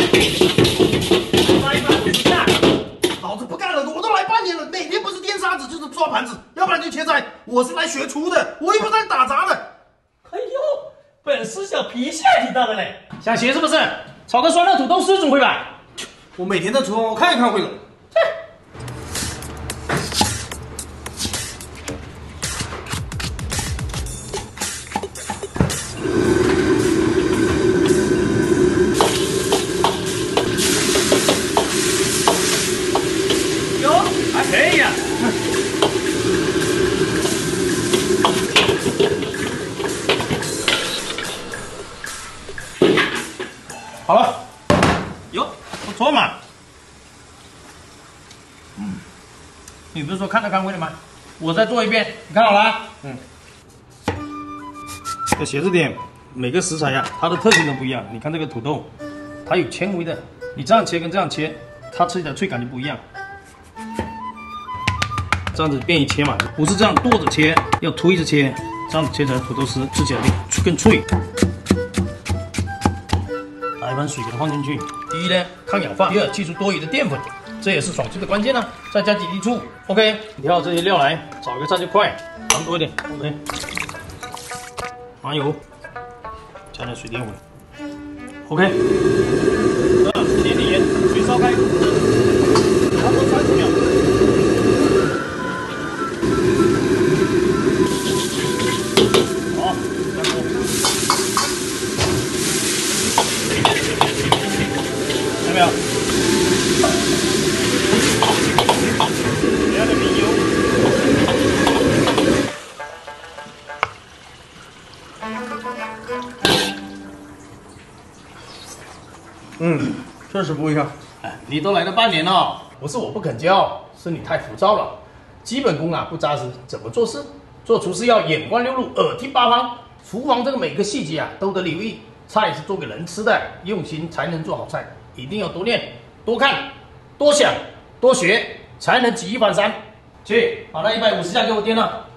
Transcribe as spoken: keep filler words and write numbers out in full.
一百五十下，老子不干了，我都来半年了，每天不是颠沙子就是抓盘子，要不然就切菜。我是来学厨的，我又不是来打杂的。 哎呦，本师小脾气还挺大的嘞， 想学是不是？炒个酸辣土豆丝总会吧？ 我每天在厨房，我看一看会了。 哟，还可以呀、好了，哟，不错嘛。嗯，你不是说看到看会了吗？我再做一遍，你看好了啊？嗯。要学着点，每个食材呀、它的特性都不一样。你看这个土豆，它有纤维的，你这样切跟这样切，它吃起来脆感就不一样。这样子便于切嘛，不是这样剁着切，要推着切，这样子切成土豆丝，吃起来就更脆。打一盆水给它放进去，第一呢抗氧化，第二去除多余的淀粉，这也是爽脆的关键呢、啊。再加几滴醋 ，OK， 调好这些料来，炒一个菜就快，放多一点 ，OK。麻油，加点水淀粉 ，OK。啊，点点盐，水烧开，差不多三十秒。好，下锅。看到没有？加点米油。嗯，确实不一样。哎，你都来了半年了，不是我不肯教，是你太浮躁了。基本功啊不扎实，怎么做事？做厨师要眼观六路，耳听八方，厨房这个每个细节啊都得留意。菜是做给人吃的，用心才能做好菜，一定要多练、多看、多想、多学，才能举一反三。去，把那一百五十下给我掂了。